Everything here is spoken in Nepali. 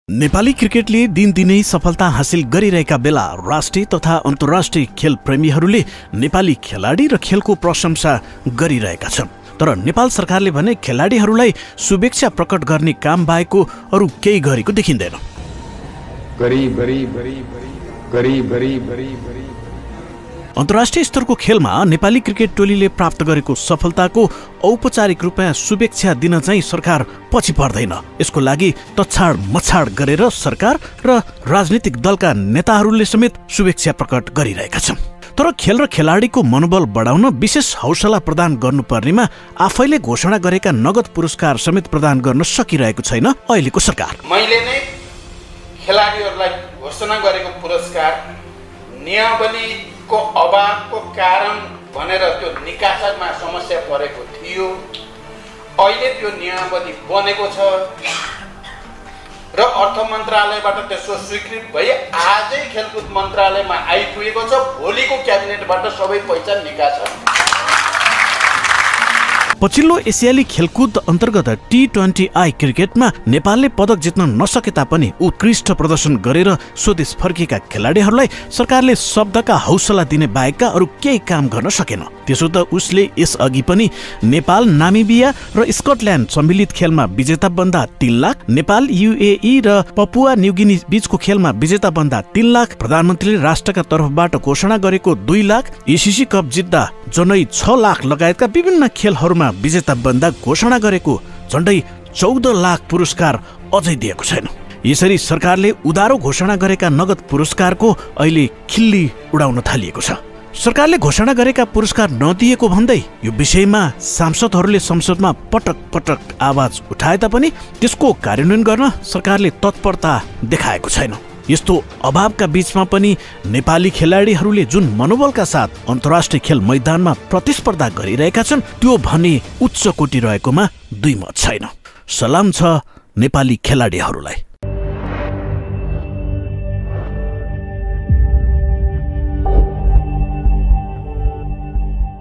नेपाली क्रिकेटले दिनदिनै सफलता हासिल गरिरहेका बेला राष्ट्रिय तथा अन्तर्राष्ट्रिय खेल प्रेमीहरूले नेपाली खेलाडी र खेलको प्रशंसा गरिरहेका छन्। तर नेपाल सरकारले भने खेलाडीहरूलाई शुभेच्छा प्रकट गर्ने काम बाहेको अरू केही गरेको देखिँदैन। अन्तर्राष्ट्रिय स्तरको खेलमा नेपाली क्रिकेट टोलीले प्राप्त गरेको सफलताको औपचारिक रूपमा शुभेच्छा दिन चाहिँ सरकार पछि पर्दैन। यसको लागि तछाड मछाड गरेर सरकार र राजनीतिक दलका नेताहरूले समेत शुभेच्छा प्रकट गरिरहेका छन्। तर खेल र खेलाडीको मनोबल बढाउन विशेष हौसला प्रदान गर्नुपर्नेमा आफैले घोषणा गरेका नगद पुरस्कार समेत प्रदान गर्न सकिरहेको छैन अहिलेको सरकार। मैले नै खेलाडीहरूलाई घोषणा गरेको पुरस्कार नियमावलीको अभावको कारण भनेर त्यो निकासमा समस्या परेको थियो। अहिले त्यो नियमावली बनेको छ र अर्थ मन्त्रालयबाट त्यसको स्वीकृत भई आजै खेलकुद मन्त्रालयमा आइपुगेको छ। भोलिको क्याबिनेटबाट सबै पैसा निकास। पछिल्लो एसियाली खेलकुद अन्तर्गत T20I क्रिकेटमा नेपालले पदक जित्न नसके तापनि उत्कृष्ट प्रदर्शन गरेर स्वदेश फर्किएका खेलाडीहरूलाई सरकारले शब्दका हौसला दिने बाहेकका अरू केही काम गर्न सकेन। त्यसो त उसले यसअघि पनि नेपाल, नामिबिया र स्कटल्यान्ड सम्मिलित खेलमा विजेता बन्दा 3 लाख, नेपाल, UAE र पपुवा न्युगिनी बीचको खेलमा विजेता बन्दा 3 लाख, प्रधानमन्त्रीले राष्ट्रका तर्फबाट घोषणा गरेको 2 लाख, ACC कप जित्दा जनै 6 लाख लगायतका विभिन्न खेलहरूमा विजेता बन्दा घोषणा गरेको झण्डै 14 लाख पुरस्कार अझै दिएको छैन। यसरी सरकारले उधारो घोषणा गरेका नगद पुरस्कारको अहिले खिल्ली उडाउन थालिएको छ। सरकारले घोषणा गरेका पुरस्कार नदिएको भन्दै यो विषयमा सांसदहरूले संसदमा पटक पटक आवाज उठाए तापनि त्यसको कार्यान्वयन गर्न सरकारले तत्परता देखाएको छैन। यस्तो अभावका बीचमा पनि नेपाली खेलाडीहरूले जुन मनोबलका साथ अन्तर्राष्ट्रिय खेल मैदानमा प्रतिस्पर्धा गरिरहेका छन् त्यो भने उच्च कोटी रहेकोमा दुई मत छैन। सलाम छ नेपाली खेलाडीहरूलाई।